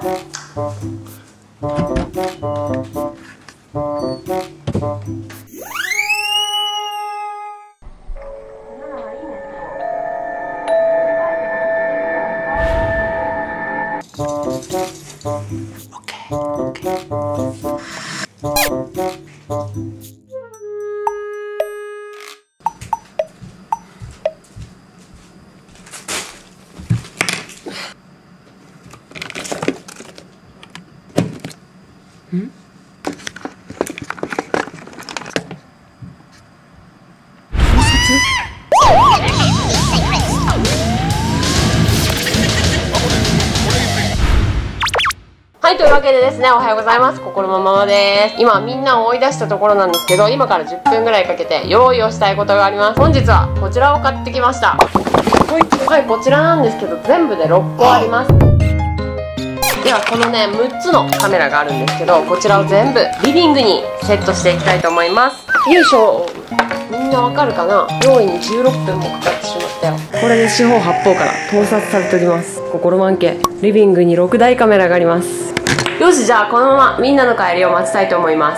はい、というわけでですね、おはようございます。心のままです。今、みんなを追い出したところなんですけど、今から10分ぐらいかけて用意をしたいことがあります。本日はこちらを買ってきました。はい、こちらなんですけど、全部で6個あります。では、このね、6つのカメラがあるんですけど、こちらを全部リビングにセットしていきたいと思います。よいしょ。みんなわかるかな？用意に16分もかかってしまったよ。これで四方八方から盗撮されております。心満家。リビングに6台カメラがあります。よし、じゃあこのままみんなの帰りを待ちたいと思います。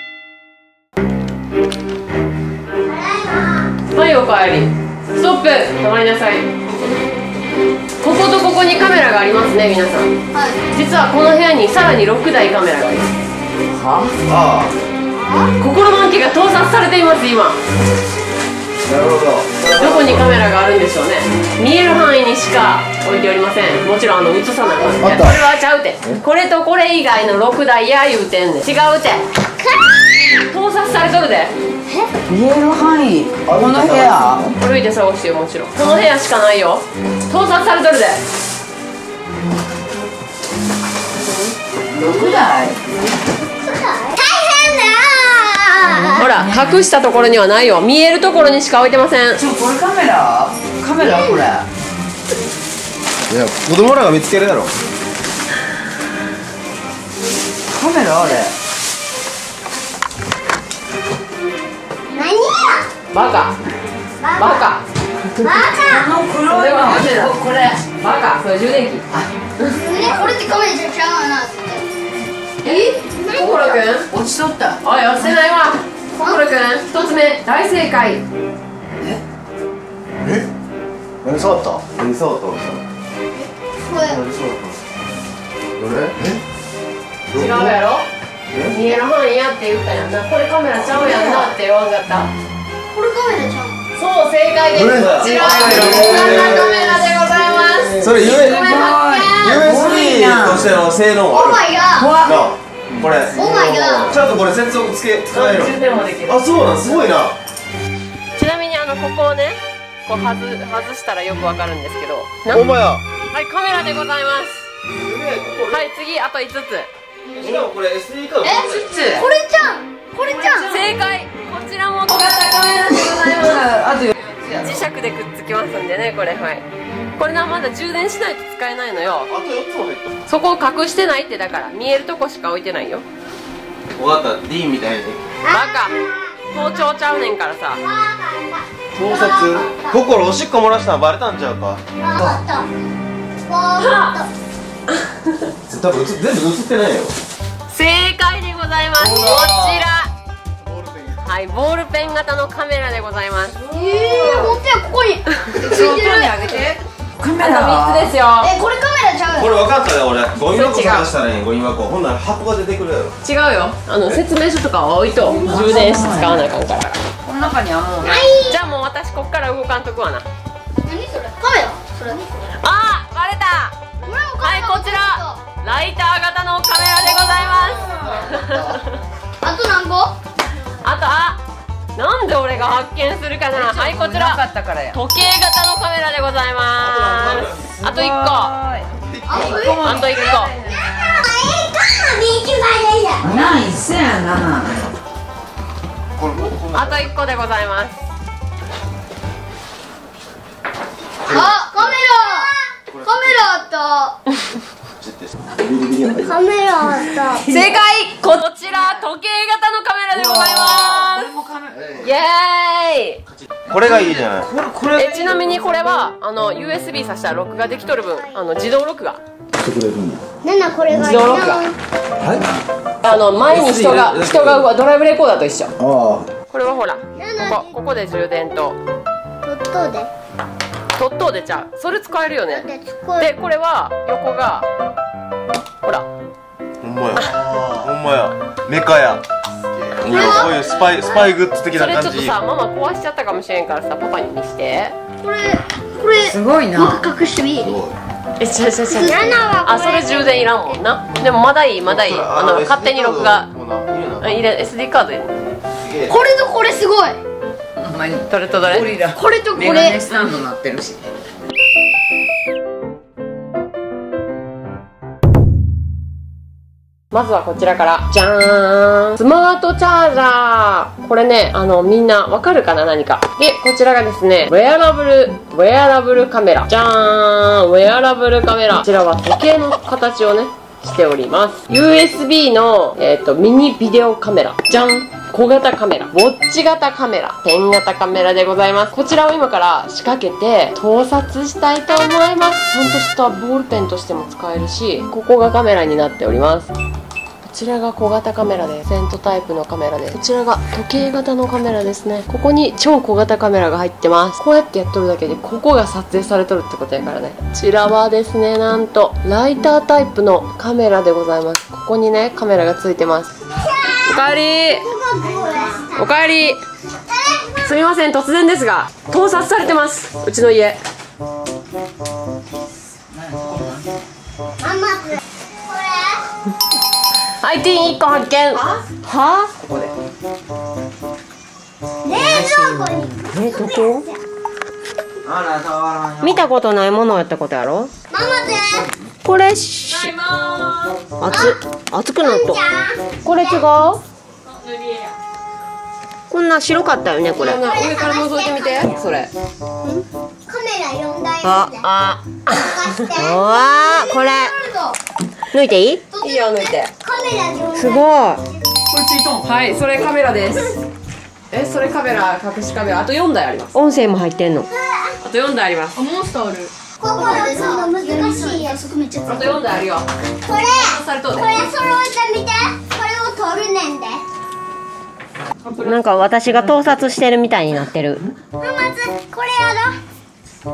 はい、おかえり。ストップ。止まりなさい。こことここにカメラがありますね、皆さん。はい、実はこの部屋にさらに6台カメラがあります。はあ、心満家が盗撮されています、今。 なるほど。 どこにカメラがあるんでしょうね。見える範囲にしか置いておりません。もちろん映さないからね。これはちゃうて。これとこれ以外の6台や言うてんねん。違うて。盗撮されとるで。 見える範囲。この部屋。 歩いて探してよ、もちろん。この部屋しかないよ。盗撮されとるで。 6台。 ほら、隠したところにはないよ。見えるところにしか置いてません。 これカメラこれ。 いや、子供らが見つけるやろ。 カメラあれ。 何や。 バカ。バカ。 バカ。 この黒いの。 これ。バカ。それ充電器。 これってカメラじゃちゃうなって。 心くん。 落ちとった。 おい、落ちてないわ。心くん、1つ目、大正解。 何触った？何触ったの？ これ。 何触ったの？どれ？ 違うやろ？見える範囲やって言ったやんな。これカメラちゃうやんなってわかった。 これカメラちゃう。 そう、正解です。こちら大型カメラでございます。 それ USB としての性能オーはある。 マイガー。 これ。 オーマイガー。 ちゃんとこれ接続使える。 充電もできる。 あ、そうなん、すごいな。 ちなみにここをね、こう外したらよくわかるんですけど。 ほんまや。 はい、カメラでございます。はい、次あと5つ。 しかもこれ SD カード。 これちゃん。これちゃん。 正解。こちらも小型カメラでございます。 あと磁石でくっつきますんでね、これ。はい。これな、まだ充電しないと使えないのよ。 あと4つも入った。 そこを隠してないって、だから見えるとこしか置いてないよ。 わかった、D みたいに。 バカ。包丁ちゃうねんからさ。 盗撮。心おしっこ漏らしたのバレたんちゃうか。 わかった。 多分全部映ってないよ。 正解でございます。こちら。はい、ボールペン型のカメラでございます。 本当や、ここに。ついてる。 あげて。カメあと3つですよ。 これカメラちゃう。 これ分かったね、俺。ゴミ箱探したらいい、ゴミ箱。ほんなら箱が出てくるやろ。 違うよ。説明書とかは置いと充電して使わなあかんから。 この中にはもう。 じゃあもう私こっから動かんとくわな。 何それ。カメラ。それ。 あー、バレた。はい、こちらライター型のカメラでございます。 あと何個？ なんで俺が発見するかな。はい、こちら時計型のカメラでございます。あと1個。あと1個。 ナイスやな。 あと1個でございます。 あ、カメラあった。カメラあった。 正解。こちら時計型のカメラでございます。イエーイ。 これがいいじゃない。 ちなみにこれはUSB 挿したら録画できとる分自動録画なんなこれが自動ロックが前に人がドライブレコーダーと一緒。これはほらここで充電とトットでちゃう、それ使えるよね。でこれは横がほらほんまやほんまやメカや。こういうスパイグッズ的そな感じ。 れちょっとさママ壊しちゃったかもしれんからさパパに見して。 これすごいな。 隠してみ。 えそれ充電いらんもんな。でもまだいい勝手に録画入れ SD カード入れこれとこれすごい。 ほんまにどれとどれゴリラこれとこメガネれスタンドになってるし。 まずはこちらからじゃーん、スマートチャージャー。これねみんなわかるかな、何か。でこちらがですねウェアラブルカメラ。じゃーん、ウェアラブルカメラ。こちらは時計の形をねしております。 USB の、ミニビデオカメラ。じゃん、小型カメラ、ウォッチ型カメラ、ペン型カメラでございます。こちらを今から仕掛けて盗撮したいと思います。ちゃんとしたボールペンとしても使えるし、ここがカメラになっております。こちらが小型カメラでセントタイプのカメラで、こちらが時計型のカメラですね。ここに超小型カメラが入ってます。こうやってやっとるだけでここが撮影されとるってことやからね。こちらはですねなんとライタータイプのカメラでございます。ここにねカメラがついてます。おかえりおかえり。すみません突然ですが盗撮されてます、うちの家。 ママこれ IT1 個発見。はここで冷蔵庫にどこ見たことないものやったことやろ。 ママでこれ熱くなっと。これ違う。こんな白かったよねこれ。上から覗いてみてそれ。 カメラ4台これ抜いていい？いいよ抜いて。 カメラ4台すごい。はい、それカメラです。それカメラ、隠しカメラ、あと4台あります。音声も入ってんの。あと4台あります。 ここでその難しいやつめっちゃあと4台あるよ。 これ揃えてみて。これを取るねんで。 なんか私が盗撮してるみたいになってる。 まずこれやろ。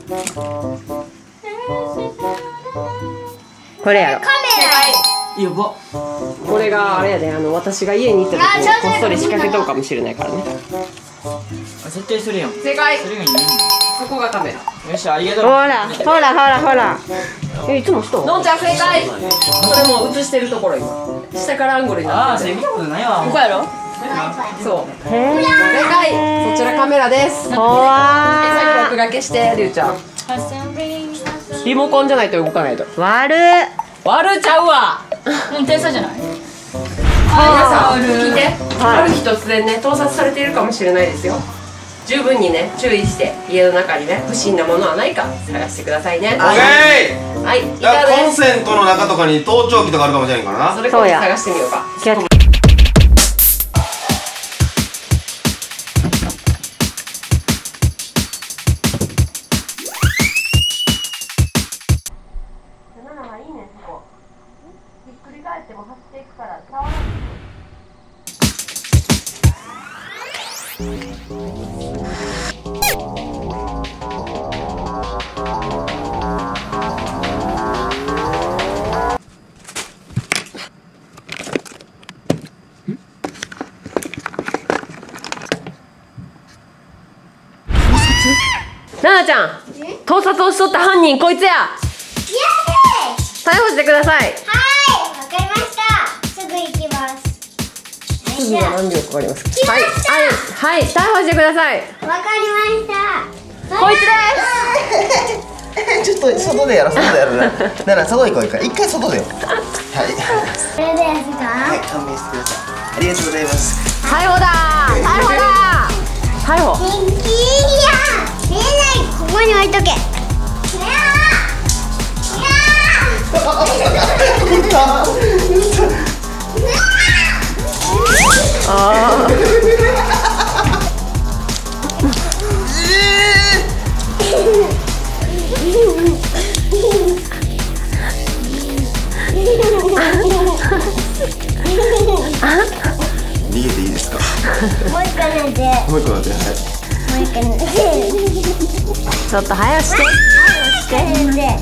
これやろ。 カメやば。 これがあれやで、私が家に行った時にこっそり仕掛けとるかもしれないからね。 絶対するやん。 正解。 するように。 そこがカメラ。 よし、ありがとう。 ほら。いつもしとんのんちゃん正解。それも映してるところ今。下からアングルになってる。 見たことないわ。 ここやろ。そう。正解。そちらカメラです。さっき録画消してりゅうちゃん。リモコンじゃないと動かないと。割るちゃうわ。 天才じゃない？ 皆さん聞いて。ある日突然ね盗撮されているかもしれないですよ。十分にね注意して家の中にね不審なものはないか探してくださいね。 オッケー。 はい。以上コンです。 セントの中とかに盗聴器とかあるかもしれんからな。 それこそ探してみようか。ひっくり返っても走っていくから触らない。ななちゃん、盗撮をしとった犯人こいつや。逮捕してください。 はい、わかりました。すぐ行きます。 すぐは何秒かかりますか。はい、逮捕してください。 わかりました。 こいつです。 ちょっと外でやろう、外でやるな。なら外行こう一回外でよ。はい。 これですか。 はい、勘弁してください。ありがとうございます。 逮捕だ。逮捕。 元気や。見えない。ここに置いとけ。 あ逃げていいですか？ もう一回寝て。 もう一個だって、はい。 もう一回寝て。 ちょっと早くして寝て。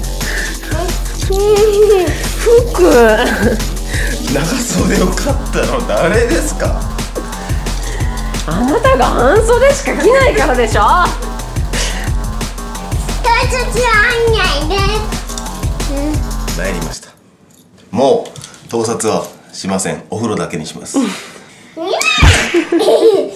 服長袖を買ったの誰ですか？ あなたが半袖しか着ないからでしょ。 盗撮は案内です。 参りました。もう盗撮はしません。お風呂だけにします。